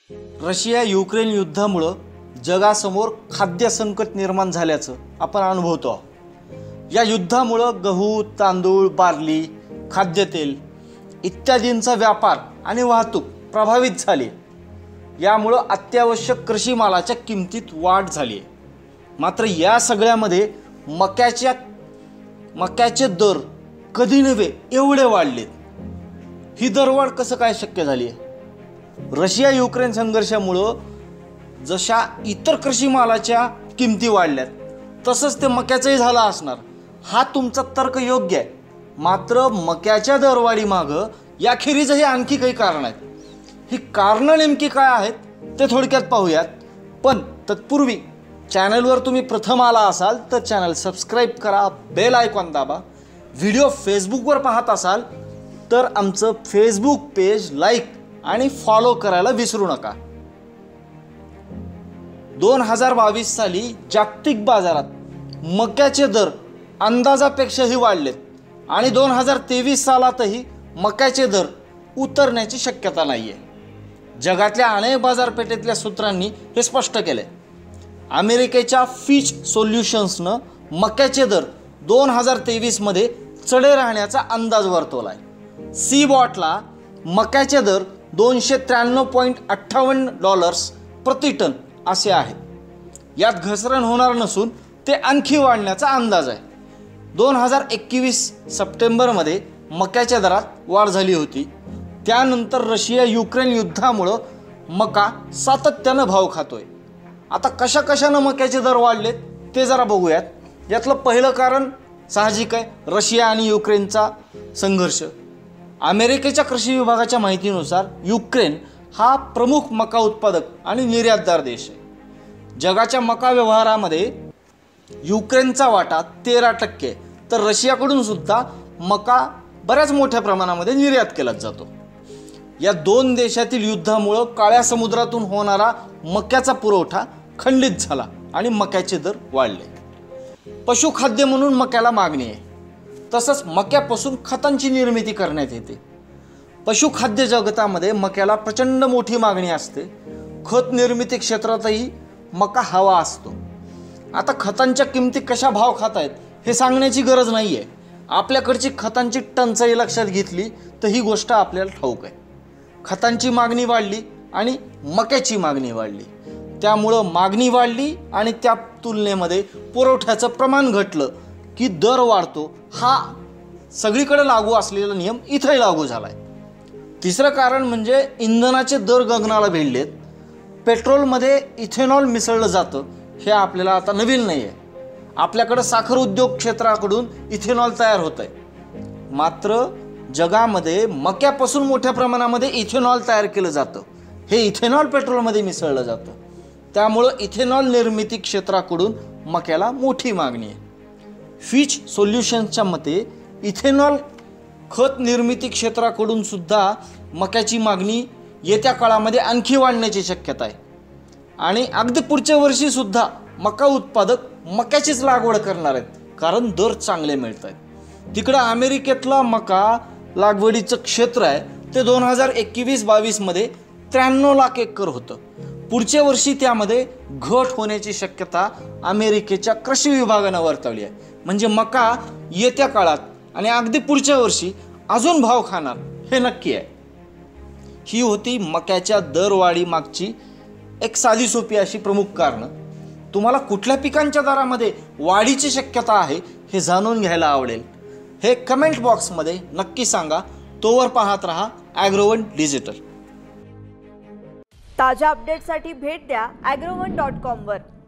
Russia Ukraine युद्धामुळे जगासमोर खाद्य संकट निर्माण झाल्याचं आपण अनुभवतो आहोत। या युद्धामुळे गहू, तांदूळ, बार्ली, खाद्यतेल इत्यादींचा व्यापार आणि वाहतूक प्रभावित झाली। यामुळे अत्यावश्यक कृषी मालाच्या किमतीत वाढ झाली। मात्र या सगळ्यामध्ये मक्याचे दर कधी नव्हे एवढे वाढलेत। ही दरवाढ कसं काय शक्य झाली आहे? रशिया युक्रेन संघर्षामुळे जशा इतर कृषी मालाच्या किमती वाढल्यात तसंच ते मक्याचंही झालं असणार। हा तुमचा तर्क योग्य आहे। मात्र मक्याच्या दरवाढी मागे याखेरीजही आणखी काही कारण आहेत। ही कारणं नेमकी काय आहेत ते थोडक्यात पाहूयात। पण तत्पूर्वी चॅनलवर तुम्ही प्रथम आला असाल तर चॅनल सबस्क्राइब करा, बेल आयकॉन दाबा। व्हिडिओ फेसबुकवर पाहत असाल तर आमचं फेसबुक पेज लाईक आणि फॉलो करायला विसरू नका। 2022 साली जागतिक बाजारात मक्याचे दर अंदाजापेक्षाही वाढलेत आणि 2023 सालातही मक्याचे दर उतरण्याची शक्यता नाहीये। जगातल्या अनेक बाजारपेठेतल्या सूत्रांनी हे स्पष्ट केले। अमेरिकेच्या फिच सोल्युशन्सनं मक्याचे दर 2023 मध्ये चढे राहण्याचा अंदाज वर्तवलाय। सीबॉटला मक्याचे दर $293.58 प्रति टन असे आहेत। यात घसरण होणार नसून ते आणखी वाढण्याचा अंदाज आहे। 2021 सप्टेंबरमध्ये मक्याच्या दरात वाढ झाली होती। त्यानंतर रशिया युक्रेन युद्धामुळे मका सातत्याने भाव खातोय। आता कशानं मक्याचे दर वाढलेत ते जरा बघूयात। यातलं पहिलं कारण साहजिक आहे, रशिया आणि युक्रेनचा संघर्ष। अमेरिकेच्या कृषी विभागाच्या माहितीनुसार युक्रेन हा प्रमुख मका उत्पादक आणि निर्यातदार देश आहे। जगाच्या मका व्यवहारामध्ये युक्रेनचा वाटा 13%, तर रशियाकडून सुद्धा मका बऱ्याच मोठ्या प्रमाणामध्ये निर्यात केला जातो। या दोन देशातील युद्धामुळे काळ्या समुद्रातून होणारा मक्याचा पुरवठा खंडित झाला आणि मक्याचे दर वाढले। पशुखाद्य म्हणून मक्याला मागणी आहे। तसंच मक्यापासून खतांची निर्मिती करण्यात येते। पशुखाद्य जगतामध्ये मक्याला प्रचंड मोठी मागणी असते। खत निर्मिती क्षेत्रातही मका हवा असतो। आता खतांच्या किमती कशा भाव खात आहेत हे सांगण्याची गरज नाही आहे। आपल्याकडची खतांची टंचाई लक्षात घेतली तर ही गोष्ट आपल्याला ठाऊक आहे। खतांची मागणी वाढली आणि मक्याची मागणी वाढली। त्यामुळं मागणी वाढली आणि त्या तुलनेमध्ये पुरवठ्याचं प्रमाण घटलं की दर वाढतो। हा सगळीकडे लागू असलेला नियम इथेही लागू झालाय। तिसरं कारण म्हणजे इंधनाचे दर गगनाला भिडलेत। पेट्रोलमध्ये इथेनॉल मिसळलं जातं हे आपल्याला आता नवीन नाही आहे। आपल्याकडे साखर उद्योग क्षेत्राकडून इथेनॉल तयार होत आहे। मात्र जगामध्ये मक्यापासून मोठ्या प्रमाणामध्ये इथेनॉल तयार केलं जातं। हे इथेनॉल पेट्रोलमध्ये मिसळलं जातं। त्यामुळं इथेनॉल निर्मिती क्षेत्राकडून मक्याला मोठी मागणी आहे। फिच सोल्युशन्सच्या मते इथेनॉल खत निर्मिती क्षेत्राकडून सुद्धा मक्याची मागणी येत्या काळामध्ये आणखी वाढण्याची शक्यता आहे आणि अगदी पुढच्या वर्षी सुद्धा मका उत्पादक मक्याचीच लागवड करणार आहेत, कारण दर चांगले मिळत आहेत। तिकडं अमेरिकेतला मका लागवडीचं क्षेत्र आहे ते 2021-22 मध्ये 93 लाख एकर होतं। पुढच्या वर्षी त्यामध्ये घट होण्याची शक्यता अमेरिकेच्या कृषी विभागानं वर्तवली आहे। म्हणजे मका येत्या काळात आणि अगदी पुढच्या वर्षी अजून भाव खाणार हे नक्की आहे। ही होती मक्याच्या दरवाढी मागची एक साधी सोपी अशी प्रमुख कारणं। तुम्हाला कुठल्या पिकांच्या दरामध्ये वाढीची शक्यता आहे हे जाणून घ्यायला आवडेल। हे कमेंट बॉक्समध्ये नक्की सांगा। तोवर पाहत रहा ॲग्रोवन डिजिटल। ताज्या अपडेट्ससाठी भेट द्या agrowon.com वर।